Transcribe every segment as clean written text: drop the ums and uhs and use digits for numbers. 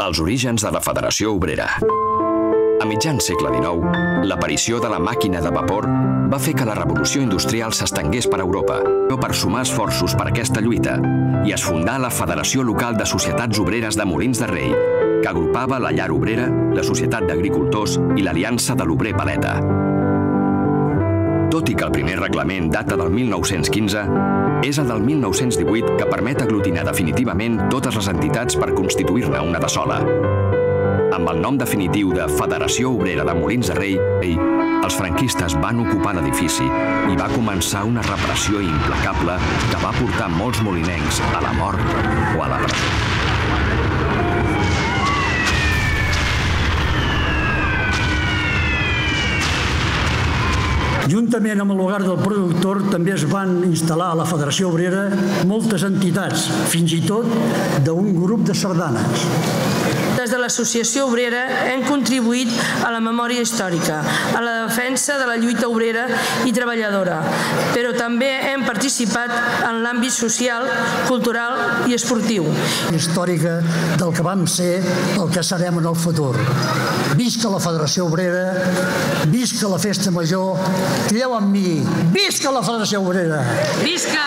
Els orígens de la Federació Obrera. A mitjans segle XIX, l'aparició de la màquina de vapor va fer que la revolució industrial s'estengués per Europa, per sumar esforços per aquesta lluita, i es fundà la Federació Local de Societats Obreres de Molins de Rei, que agrupava la Llar Obrera, la Societat d'Agricultors i l'Aliança de l'Obrer Paleta. Tot i que el primer reglament data del 1915, és el del 1918 que permet aglutinar definitivament totes les entitats per constituir-ne una de sola. Amb el nom definitiu de Federació Obrera de Molins de Rei, els franquistes van ocupar l'edifici i va començar una repressió implacable que va portar molts molinencs a la mort o a la presó. Juntament amb el Hogar del Productor també es van instal·lar a la Federació Obrera moltes entitats, fins i tot d'un grup de sardanes. Des de l'Associació Obrera hem contribuït a la memòria històrica, a la defensa de la lluita obrera i treballadora, però també hem participat en l'àmbit social, cultural i esportiu. Històrica del que vam ser, del que serem en el futur. Visca la Federació Obrera, visca la Festa Major, crideu amb mi, visca la Federació Obrera! Visca!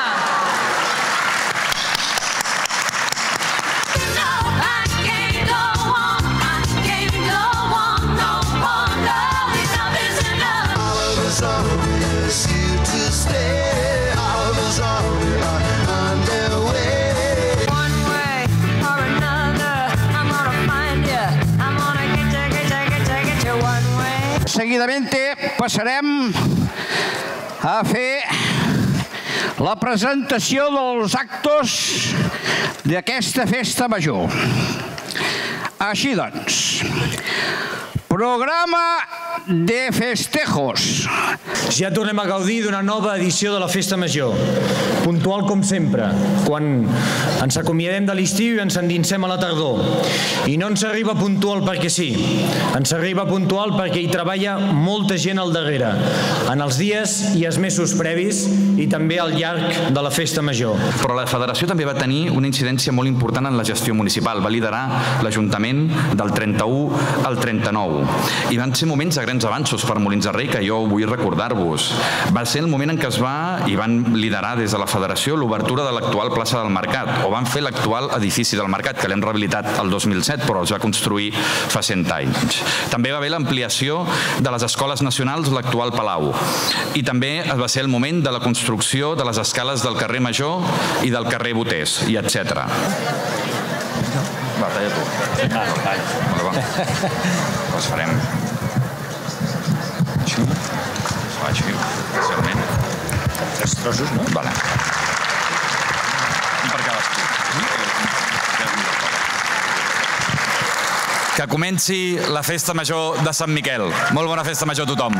Seguidamente passarem a fer la presentació dels actos d'aquesta festa major. Així doncs, programa de festejos. Ja tornem a gaudir d'una nova edició de la Festa Major, puntual com sempre, quan ens acomiadem de l'estiu i ens endinsem a la tardor. I no ens arriba puntual perquè sí, ens arriba puntual perquè hi treballa molta gent al darrere, en els dies i els mesos previs i també al llarg de la Festa Major. Però la Federació també va tenir una incidència molt important en la gestió municipal. Va liderar l'Ajuntament del 31 al 39. I van ser moments de grans avanços per Molins de Rei, que jo vull recordar-vos. Va ser el moment en què es va i van liderar des de la Federació l'obertura de l'actual plaça del Mercat, o van fer l'actual edifici del Mercat, que l'hem rehabilitat el 2007, però es va construir fa 100 anys. També va haver l'ampliació de les escoles nacionals, l'actual Palau. I també va ser el moment de la construcció de les escales del carrer Major i del carrer Boters, i etc. Va, talla tu. No, talla. Doncs farem així. Així, especialment. 3 trossos, no? Vale. Un per cadascú. Que comenci la Festa Major de Sant Miquel. Molt bona Festa Major a tothom.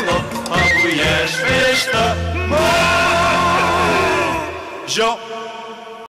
Major.